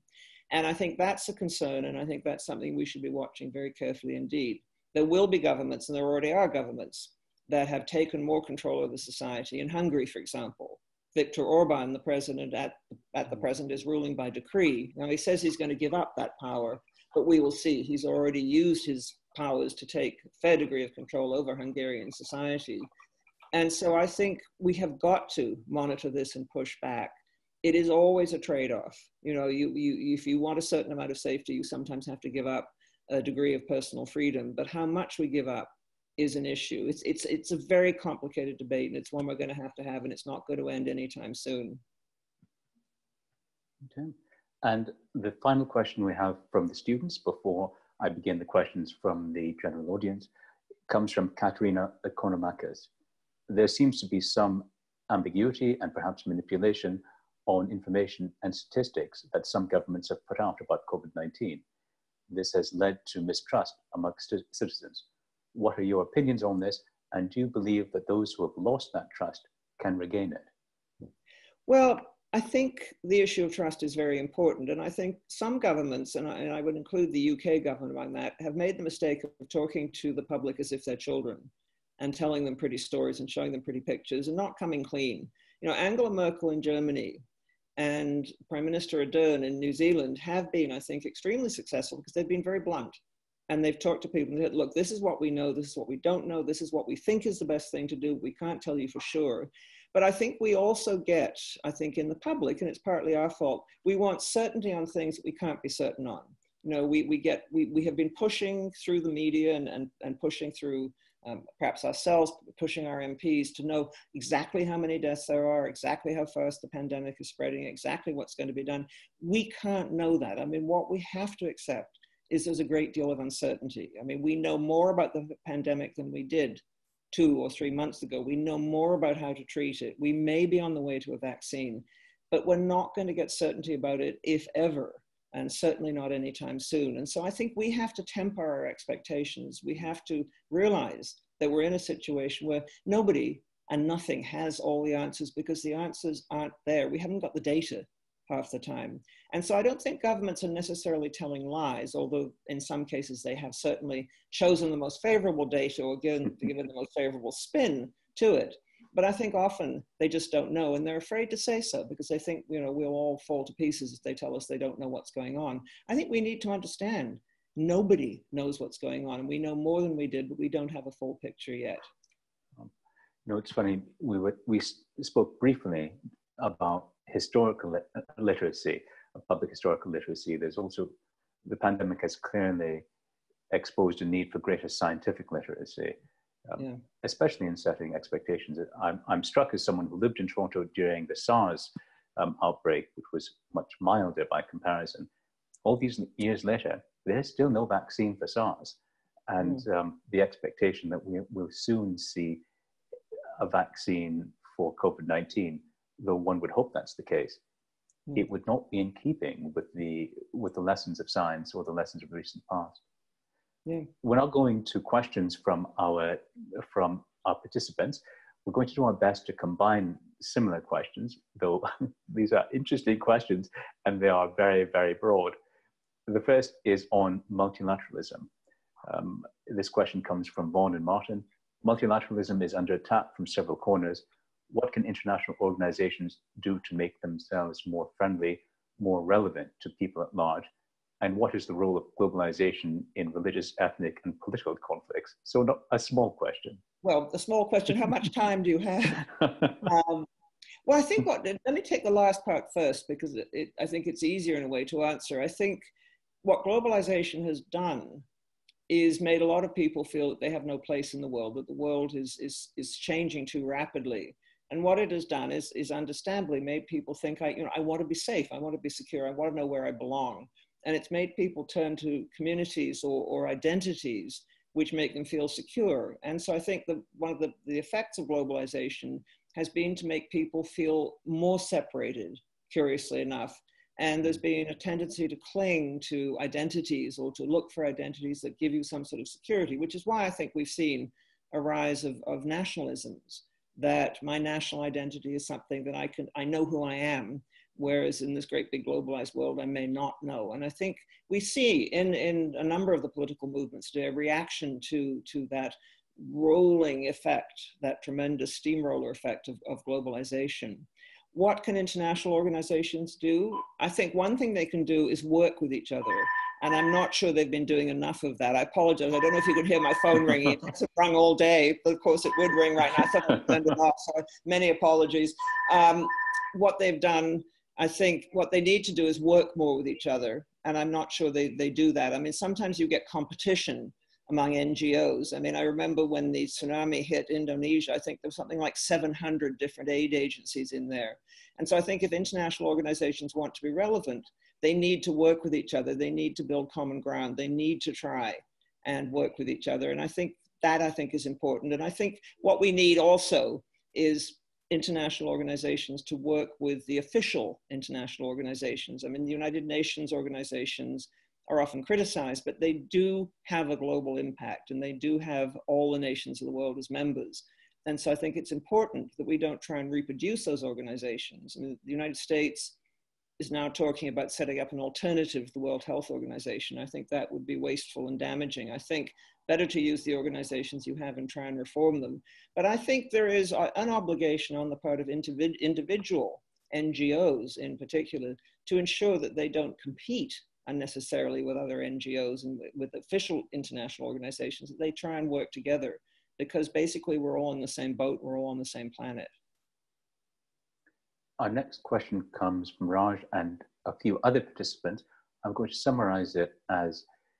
And I think that's a concern, and I think that's something we should be watching very carefully indeed. There will be governments, and there already are governments, that have taken more control over society. In Hungary, for example, Viktor Orban, the president at the present, is ruling by decree. Now, he says he's going to give up that power, but we will see. He's already used his powers to take a fair degree of control over Hungarian society. And so I think we have got to monitor this and push back. It is always a trade-off. You know, if you want a certain amount of safety, you sometimes have to give up a degree of personal freedom. But how much we give up is an issue. It's a very complicated debate, and it's one we're going to have, and it's not going to end anytime soon. Okay. And the final question we have from the students before I begin the questions from the general audience comes from Katerina Economacus. There seems to be some ambiguity and perhaps manipulation on information and statistics that some governments have put out about COVID-19. This has led to mistrust amongst citizens. What are your opinions on this? And do you believe that those who have lost that trust can regain it? Well, I think the issue of trust is very important. And I think some governments, and I would include the UK government on that, have made the mistake of talking to the public as if they're children and telling them pretty stories and showing them pretty pictures and not coming clean. You know, Angela Merkel in Germany and Prime Minister Ardern in New Zealand have been, I think, extremely successful because they've been very blunt. And they've talked to people and said, look, this is what we know, this is what we don't know, this is what we think is the best thing to do. We can't tell you for sure. But I think we also get, I think in the public, and it's partly our fault, we want certainty on things that we can't be certain on. You know, we have been pushing through the media and pushing through perhaps ourselves, pushing our MPs to know exactly how many deaths there are, exactly how fast the pandemic is spreading, exactly what's going to be done. We can't know that. I mean, what we have to accept is there's a great deal of uncertainty. I mean, we know more about the pandemic than we did 2 or 3 months ago. We know more about how to treat it. We may be on the way to a vaccine, but we're not going to get certainty about it, if ever, and certainly not anytime soon. And so I think we have to temper our expectations. We have to realize that we're in a situation where nobody and nothing has all the answers because the answers aren't there. We haven't got the data half the time. And so I don't think governments are necessarily telling lies, although in some cases they have certainly chosen the most favorable data or given the most favorable spin to it. But I think often they just don't know, and they're afraid to say so because they think, you know, we'll all fall to pieces if they tell us they don't know what's going on. I think we need to understand nobody knows what's going on, and we know more than we did, but we don't have a full picture yet. You know, it's funny, we spoke briefly about historical literacy, public historical literacy. There's also, the pandemic has clearly exposed a need for greater scientific literacy, especially in setting expectations. I'm struck as someone who lived in Toronto during the SARS outbreak, which was much milder by comparison. All these years later, there's still no vaccine for SARS. And the expectation that we will soon see a vaccine for COVID-19, though one would hope that's the case, it would not be in keeping with the lessons of science or the lessons of the recent past. We're now going to questions from our participants. We're going to do our best to combine similar questions, though these are interesting questions and they are very, very broad. The first is on multilateralism. This question comes from Vaughan and Martin. Multilateralism is under attack from several corners. What can international organizations do to make themselves more friendly, more relevant to people at large? And what is the role of globalization in religious, ethnic, and political conflicts? So not a small question. Well, a small question, how much time do you have? Well, I think let me take the last part first, because I think it's easier in a way to answer. I think what globalization has done is made a lot of people feel that they have no place in the world, that the world is changing too rapidly. And what it has done is understandably made people think, I want to be safe, I want to be secure, I want to know where I belong. And it's made people turn to communities or identities which make them feel secure. And so I think that one of the effects of globalization has been to make people feel more separated, curiously enough. And there's been a tendency to cling to identities or to look for identities that give you some sort of security, which is why I think we've seen a rise of nationalisms, that my national identity is something that I know who I am, whereas in this great big globalized world, I may not know. And I think we see in a number of the political movements today a reaction to that rolling effect, that tremendous steamroller effect of globalization. What can international organizations do? I think one thing they can do is work with each other. And I'm not sure they've been doing enough of that. I apologize. I don't know if you could hear my phone ringing. It hasn't rung all day, but of course it would ring right now. I thought I'd turned it off, so many apologies. What they've done, I think what they need to do is work more with each other. And I'm not sure they do that. I mean, sometimes you get competition among NGOs. I mean, I remember when the tsunami hit Indonesia, I think there was something like 700 different aid agencies in there. And so I think if international organizations want to be relevant, they need to work with each other. They need to build common ground. They need to try and work with each other. And I think that is important. And I think what we need also is international organizations to work with the official international organizations. I mean, the United Nations organizations are often criticized, but they do have a global impact, and they do have all the nations of the world as members. And so I think it's important that we don't try and reproduce those organizations. I mean, the United States is now talking about setting up an alternative to the World Health Organization. I think that would be wasteful and damaging. I think better to use the organizations you have and try and reform them. But I think there is an obligation on the part of individual NGOs in particular to ensure that they don't compete unnecessarily with other NGOs and with official international organizations, that they try and work together, because basically we're all in the same boat, we're all on the same planet. Our next question comes from Raj and a few other participants. I'm going to summarize it as,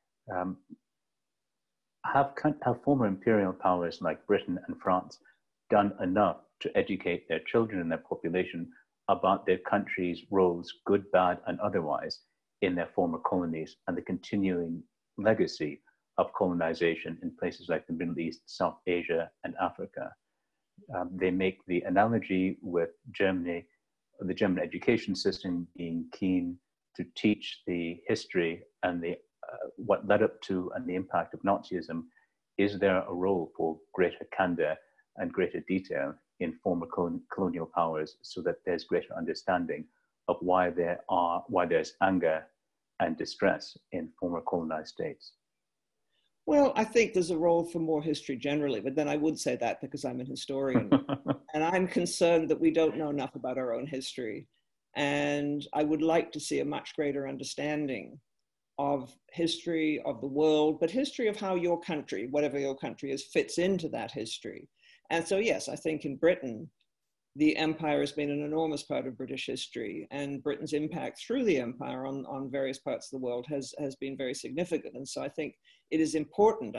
have former imperial powers like Britain and France done enough to educate their children and their population about their country's roles, good, bad, and otherwise, in their former colonies and the continuing legacy of colonization in places like the Middle East, South Asia, and Africa? They make the analogy with Germany, the German education system being keen to teach the history and what led up to and the impact of Nazism. Is there a role for greater candor and greater detail in former colonial powers, so that there's greater understanding of why there's anger and distress in former colonized states? Well, I think there's a role for more history generally, but then I would say that because I'm an historian. And I'm concerned that we don't know enough about our own history. And I would like to see a much greater understanding of history of the world, but history of how your country, whatever your country is, fits into that history. And so, yes, I think in Britain, the empire has been an enormous part of British history, and Britain's impact through the empire on various parts of the world has been very significant. And so I think it is important,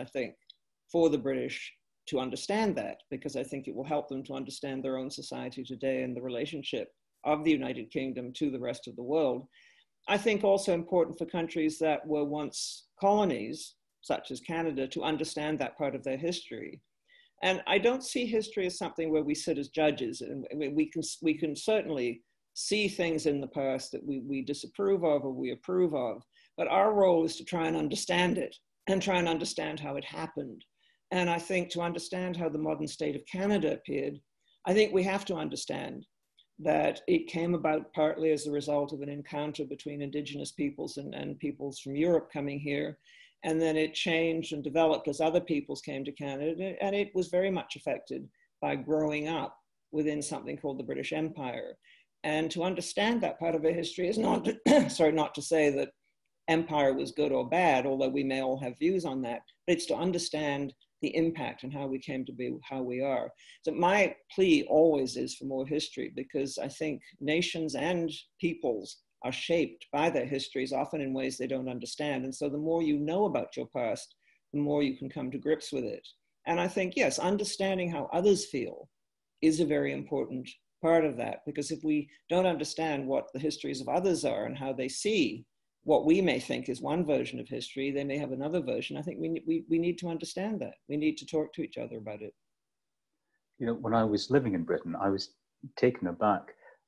for the British to understand that, because I think it will help them to understand their own society today and the relationship of the United Kingdom to the rest of the world. I think also important for countries that were once colonies, such as Canada, to understand that part of their history. And I don't see history as something where we sit as judges, and we can certainly see things in the past that we disapprove of or we approve of, but our role is to try and understand it and try and understand how it happened. And I think to understand how the modern state of Canada appeared, I think we have to understand that it came about partly as a result of an encounter between indigenous peoples and peoples from Europe coming here. And then it changed and developed as other peoples came to Canada. And it was very much affected by growing up within something called the British Empire. And to understand that part of our history is not, not to say that empire was good or bad, although we may all have views on that, but it's to understand the impact and how we came to be how we are. So my plea always is for more history, because I think nations and peoples are shaped by their histories, often in ways they don't understand. And so the more you know about your past, the more you can come to grips with it. And I think, yes, understanding how others feel is a very important part of that, because if we don't understand what the histories of others are and how they see what we may think is one version of history, they may have another version. I think we need to understand that. We need to talk to each other about it. You know, when I was living in Britain, I was taken aback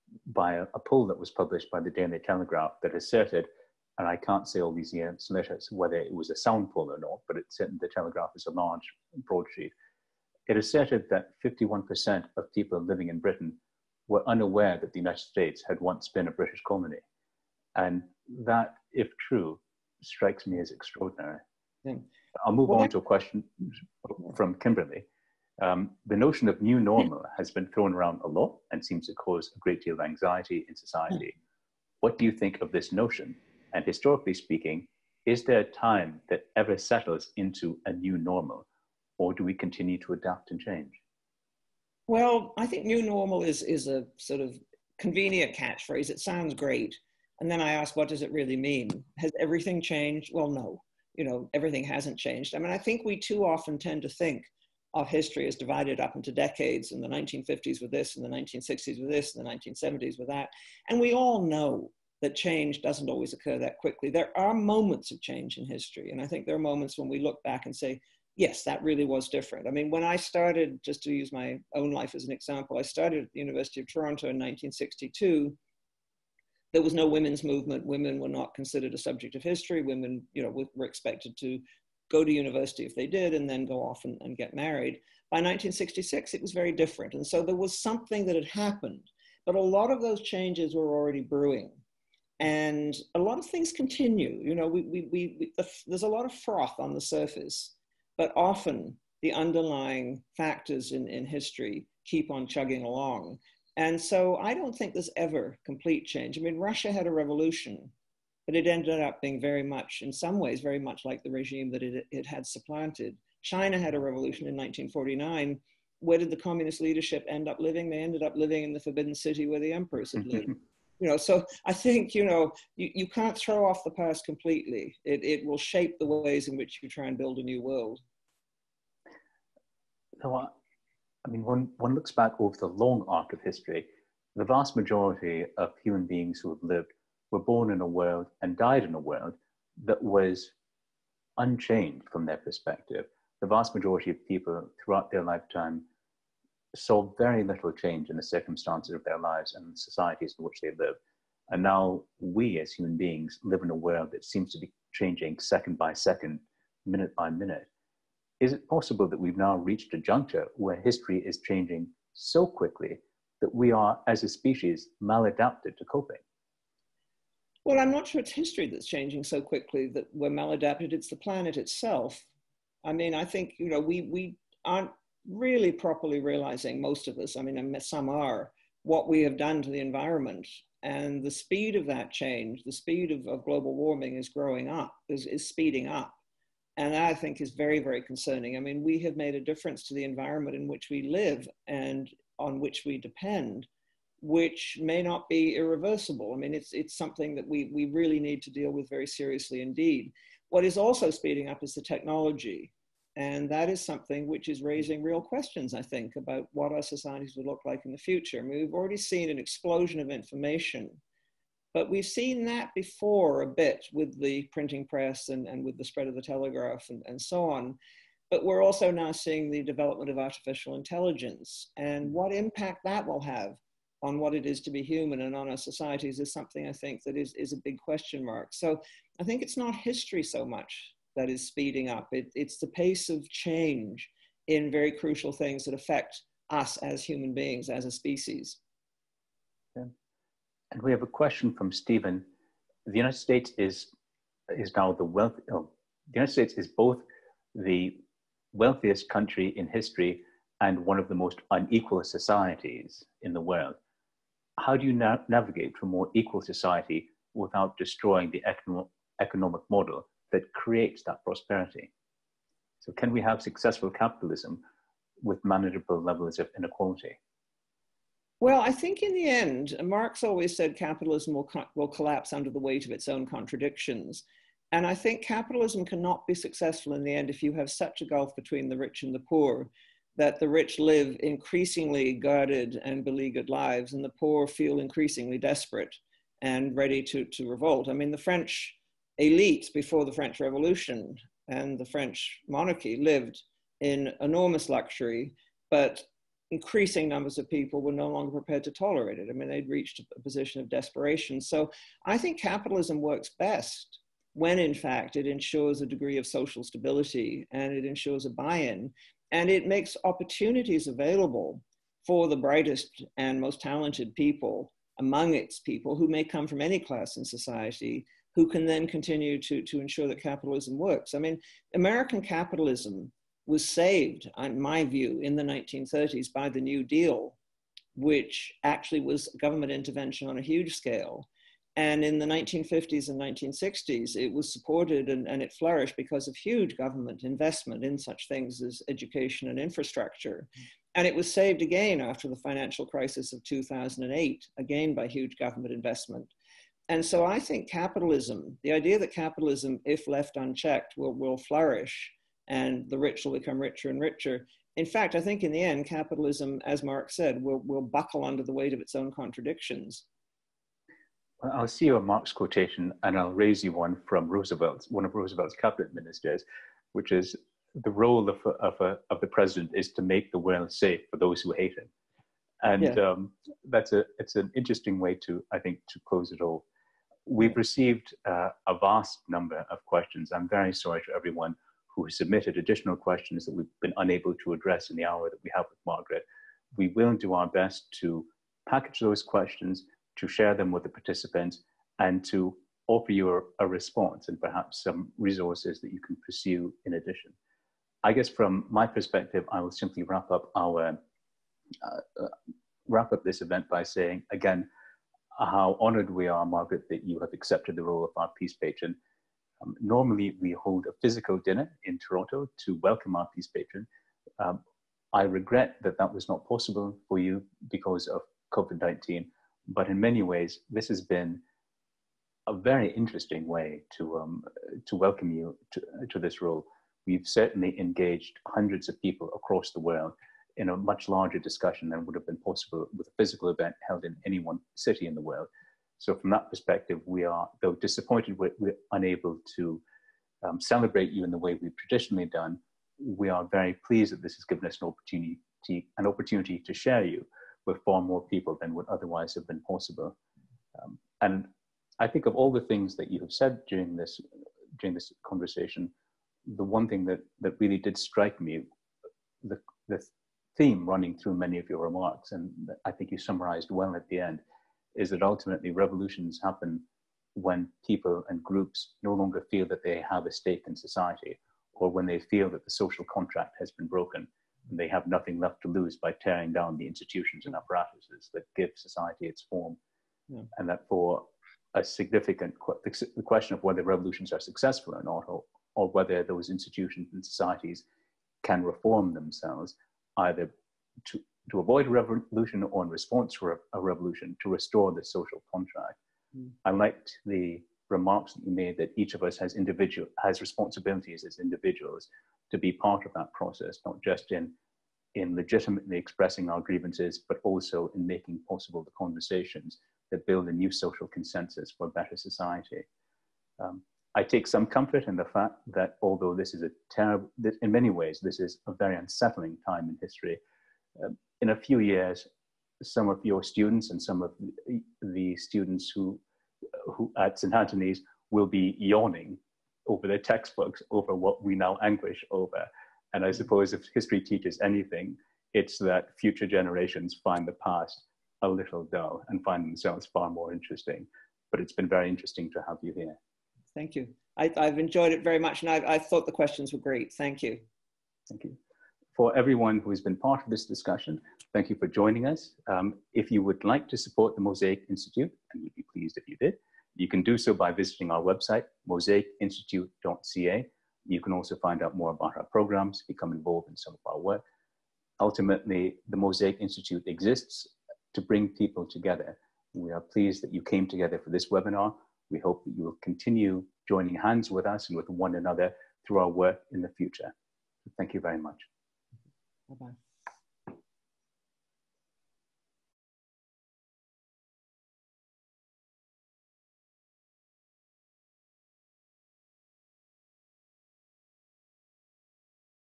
by a poll that was published by the Daily Telegraph that asserted, and I can't say all these years later whether it was a sound poll or not, but it said the Telegraph is a large broadsheet. It asserted that 51% of people living in Britain were unaware that the United States had once been a British colony. And that, if true, strikes me as extraordinary. Yeah. I'll move on to a question from Kimberly. The notion of new normal has been thrown around a lot and seems to cause a great deal of anxiety in society. What do you think of this notion? And historically speaking, is there a time that ever settles into a new normal, or do we continue to adapt and change? Well, I think new normal is a sort of convenient catchphrase. It sounds great. And then I ask, what does it really mean? Has everything changed? Well, no, everything hasn't changed. I mean, I think we too often tend to think of history as divided up into decades, and the 1950s with this, and the 1960s with this, and the 1970s with that. And we all know that change doesn't always occur that quickly. There are moments of change in history. And I think there are moments when we look back and say, yes, that really was different. I mean, when I started, just to use my own life as an example, I started at the University of Toronto in 1962. There was no women's movement. Women were not considered a subject of history. Women, were expected to go to university if they did, and then go off and get married. By 1966, it was very different. And so there was something that had happened, but a lot of those changes were already brewing. And a lot of things continue. There's a lot of froth on the surface, but often the underlying factors in history keep on chugging along. And so I don't think there's ever complete change. I mean, Russia had a revolution, but it ended up being very much, in some ways, very much like the regime that it had supplanted. China had a revolution in 1949. Where did the communist leadership end up living? They ended up living in the Forbidden City where the emperors had lived. So I think, you can't throw off the past completely. It will shape the ways in which you try and build a new world. So, I mean, one looks back over the long arc of history, the vast majority of human beings who have lived were born in a world and died in a world that was unchanged from their perspective. The vast majority of people throughout their lifetime saw very little change in the circumstances of their lives and the societies in which they live. And now we as human beings live in a world that seems to be changing second by second, minute by minute. Is it possible that we've now reached a juncture where history is changing so quickly that we are, as a species, maladapted to coping? Well, I'm not sure it's history that's changing so quickly that we're maladapted. It's the planet itself. I mean, I think, we aren't really properly realizing, most of us, I mean, some are, what we have done to the environment. And the speed of that change, the speed of global warming is growing up, is speeding up. And that, I think, is very, very concerning. I mean, we have made a difference to the environment in which we live and on which we depend, which may not be irreversible. I mean, it's something that we really need to deal with very seriously indeed. What is also speeding up is the technology. And that is something which is raising real questions, I think, about what our societies would look like in the future. I mean, we've already seen an explosion of information, but we've seen that before a bit with the printing press and with the spread of the telegraph and so on. But we're also now seeing the development of artificial intelligence, and what impact that will have on what it is to be human and on our societies is something, I think, that is a big question mark. So I think it's not history so much that is speeding up. It's the pace of change in very crucial things that affect us as human beings, as a species. Yeah. And we have a question from Stephen. The United States is now the United States is both the wealthiest country in history and one of the most unequal societies in the world. How do you navigate to a more equal society without destroying the economic model that creates that prosperity? So can we have successful capitalism with manageable levels of inequality? Well, I think in the end, Marx always said capitalism will collapse under the weight of its own contradictions. And I think capitalism cannot be successful in the end if you have such a gulf between the rich and the poor, that the rich live increasingly guarded and beleaguered lives, and the poor feel increasingly desperate and ready to revolt. I mean, the French elite before the French Revolution and the French monarchy lived in enormous luxury, but increasing numbers of people were no longer prepared to tolerate it. I mean, they'd reached a position of desperation. So I think capitalism works best when, in fact, it ensures a degree of social stability and it ensures a buy-in, and it makes opportunities available for the brightest and most talented people among its people, who may come from any class in society, who can then continue to ensure that capitalism works. I mean, American capitalism was saved, in my view, in the 1930s by the New Deal, which actually was government intervention on a huge scale. And in the 1950s and 1960s, it was supported and it flourished because of huge government investment in such things as education and infrastructure. And it was saved again after the financial crisis of 2008, again by huge government investment. And so I think capitalism, the idea that capitalism, if left unchecked, will flourish and the rich will become richer and richer. In fact, I think in the end, capitalism, as Mark said, will buckle under the weight of its own contradictions. Well, I'll see you Mark's quotation, and I'll raise you one from Roosevelt, one of Roosevelt's cabinet ministers, which is, the role of the president is to make the world safe for those who hate him. And yeah. It's an interesting way to, I think, to close it all. We've received a vast number of questions. I'm very sorry to everyone who has submitted additional questions that we've been unable to address in the hour that we have with Margaret. We will do our best to package those questions, to share them with the participants, and to offer you a response and perhaps some resources that you can pursue in addition. I guess from my perspective, I will simply wrap up this event by saying, again, how honored we are, Margaret, that you have accepted the role of our Peace Patron. Normally, we hold a physical dinner in Toronto to welcome our Peace Patron. I regret that that was not possible for you because of COVID-19, but in many ways, this has been a very interesting way to welcome you to this role. We've certainly engaged hundreds of people across the world in a much larger discussion than would have been possible with a physical event held in any one city in the world. So from that perspective, we are, though disappointed we're unable to celebrate you in the way we've traditionally done, we are very pleased that this has given us an opportunity to share you with far more people than would otherwise have been possible. And I think of all the things that you have said during this conversation, the one thing that really did strike me, the theme running through many of your remarks, and I think you summarized well at the end, is that ultimately revolutions happen when people and groups no longer feel that they have a stake in society, or when they feel that the social contract has been broken and they have nothing left to lose by tearing down the institutions and apparatuses that give society its form. Yeah. And that for a significant, the question of whether revolutions are successful or not, or whether those institutions and societies can reform themselves, either to avoid a revolution or in response to a revolution, to restore the social contract. I liked the remarks that you made that each of us has responsibilities as individuals to be part of that process, not just in legitimately expressing our grievances, but also in making possible the conversations that build a new social consensus for a better society. I take some comfort in the fact that although this is in many ways, this is a very unsettling time in history, in a few years, some of your students and some of the students who at St. Anthony's will be yawning over their textbooks over what we now anguish over. And I suppose if history teaches anything, it's that future generations find the past a little dull and find themselves far more interesting. But it's been very interesting to have you here. Thank you. I've enjoyed it very much, and I thought the questions were great. Thank you. Thank you. For everyone who has been part of this discussion, thank you for joining us. If you would like to support the Mosaic Institute, and we'd be pleased if you did, you can do so by visiting our website, mosaicinstitute.ca. You can also find out more about our programs, become involved in some of our work. Ultimately, the Mosaic Institute exists to bring people together. We are pleased that you came together for this webinar. We hope that you will continue joining hands with us and with one another through our work in the future. Thank you very much. Bye-bye.